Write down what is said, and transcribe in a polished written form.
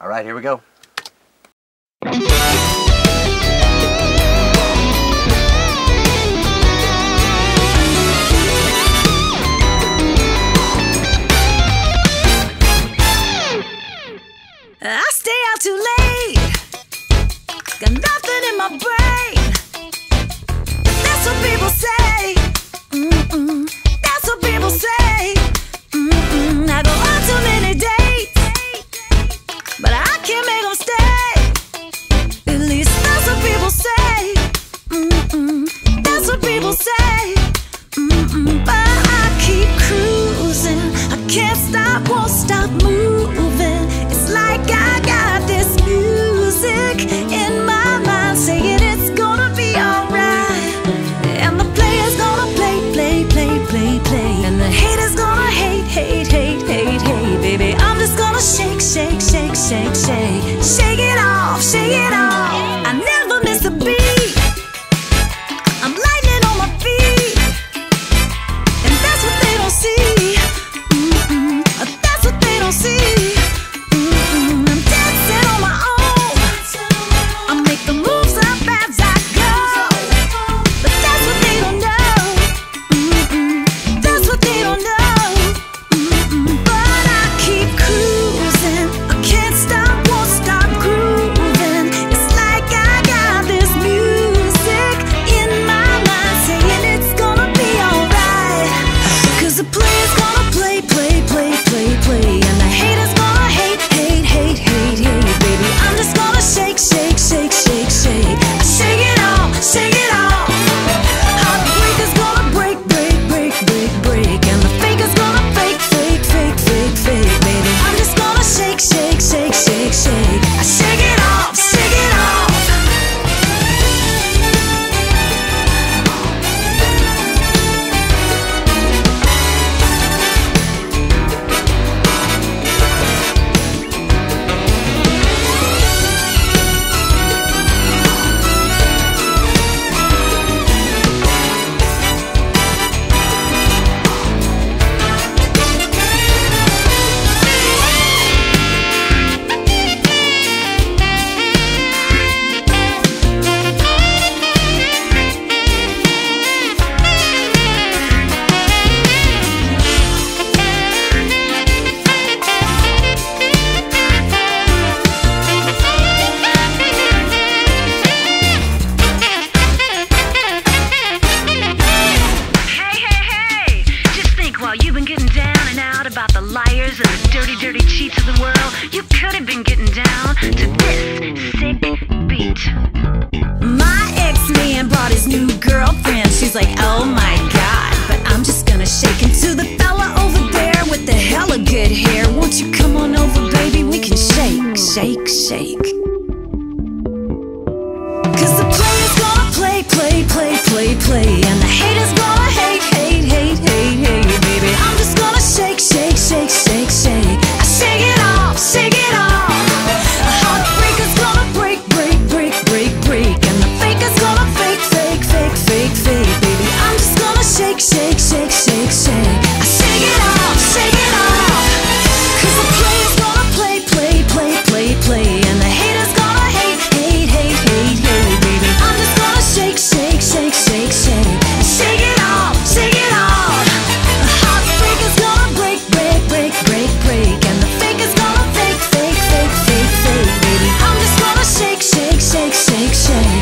All right, here we go. I stay out too late, got nothing in my brain. That's what people say. That's what people say. I go on too many dates, but I can't make them stay. At least that's what people say. That's what people say. But I keep cruising, I can't stop, won't stop moving. It's like I got this music in my mind saying it's gonna be alright. And the player's gonna play, play, play, play, play. And the haters gonna hate, hate, hate, hate, hate. Baby, I'm just gonna shake, shake, shake, shake, shake. Shake it off, shake it off. I never miss a beat. I'm lightning on my feet. And that's what they don't see. That's what they don't see. I'm dancing on my own. I make the moves up as I go. But that's what they don't know. That's what they don't know. But I keep cruising. I can't stop, won't stop grooving. It's like I got this music in my mind saying it's gonna be alright. Cause the player's gonna play, play, play, play, play. And the haters gonna hate, hate, hate, hate, hate. Baby, I'm just gonna shake, shake, shake, shake, shake. I shake it off, shake it off. Heartbreaker's gonna break, break, break, break, break. And the faker's gonna fake, fake, fake, fake, fake. Baby, I'm just gonna shake, shake, shake, shake, shake. I shake it off, shake it off. Hey, just think while you've been getting down and out about the liars and the dirty, dirty cheats of the world, you could have been getting down to this sick beat. My ex-man brought his new girlfriend. She's like, oh my God, but I'm just gonna shake into the fella over there with the hella good hair. Won't you come on over, baby? We can shake, shake, shake. Cause the player's gonna play, play, play, play, play. And the haters gonna hate, hate, hate, hate, hate. Baby, I'm just gonna shake, shake, shake, shake, shake. I shake it off, shake it off. A heartbreaker's gonna break, break, break, break, break. And the faker's gonna fake, fake, fake, fake, fake. Baby, I'm just gonna shake, shake, shake, shake, shake. I shake it off, shake it off. Cause the player's gonna play, play, play, play, play. And the haters gonna hate, hate, hate, hate, hate. Baby, I'm just gonna shake, shake, shake, shake, shake. Shake it off, shake it off. A heartbreaker's gonna break, break, break, break, break. And the faker's gonna fake, fake, fake, fake, fake. Baby, I'm just gonna shake, shake, shake, shake, shake.